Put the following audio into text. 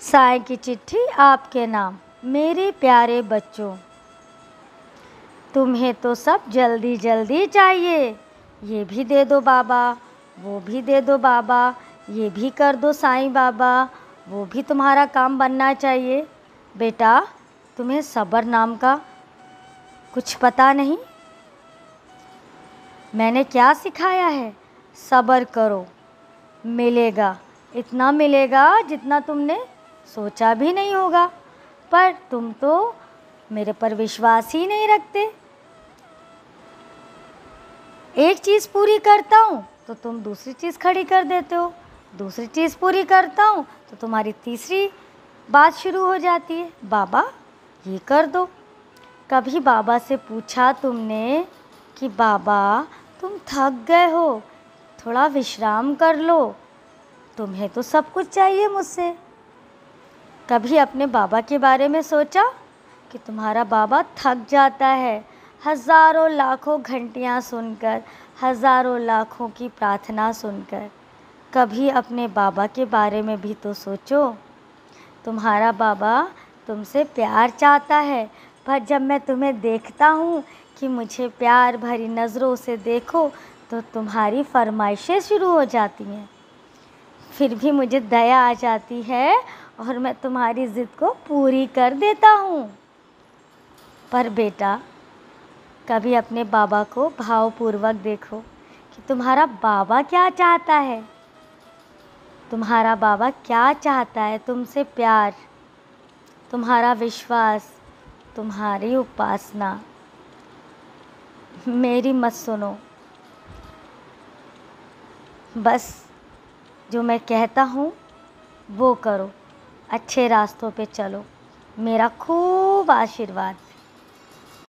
साईं की चिट्ठी आपके नाम। मेरे प्यारे बच्चों, तुम्हें तो सब जल्दी जल्दी चाहिए। ये भी दे दो बाबा, वो भी दे दो बाबा, ये भी कर दो साईं बाबा, वो भी तुम्हारा काम बनना चाहिए। बेटा, तुम्हें सब्र नाम का कुछ पता नहीं? मैंने क्या सिखाया है? सब्र करो, मिलेगा। इतना मिलेगा जितना तुमने सोचा भी नहीं होगा। पर तुम तो मेरे पर विश्वास ही नहीं रखते। एक चीज़ पूरी करता हूँ तो तुम दूसरी चीज़ खड़ी कर देते हो, दूसरी चीज़ पूरी करता हूँ तो तुम्हारी तीसरी बात शुरू हो जाती है, बाबा ये कर दो। कभी बाबा से पूछा तुमने कि बाबा तुम थक गए हो, थोड़ा विश्राम कर लो? तुम्हें तो सब कुछ चाहिए मुझसे। कभी अपने बाबा के बारे में सोचा कि तुम्हारा बाबा थक जाता है हज़ारों लाखों घंटियाँ सुनकर, हज़ारों लाखों की प्रार्थना सुनकर? कभी अपने बाबा के बारे में भी तो सोचो। तुम्हारा बाबा तुमसे प्यार चाहता है, पर जब मैं तुम्हें देखता हूँ कि मुझे प्यार भरी नज़रों से देखो तो तुम्हारी फरमाइशें शुरू हो जाती हैं। फिर भी मुझे दया आ जाती है और मैं तुम्हारी ज़िद को पूरी कर देता हूँ। पर बेटा, कभी अपने बाबा को भावपूर्वक देखो कि तुम्हारा बाबा क्या चाहता है। तुम्हारा बाबा क्या चाहता है? तुमसे प्यार, तुम्हारा विश्वास, तुम्हारी उपासना। मेरी मत सुनो, बस जो मैं कहता हूँ वो करो, अच्छे रास्तों पे चलो। मेरा खूब आशीर्वाद।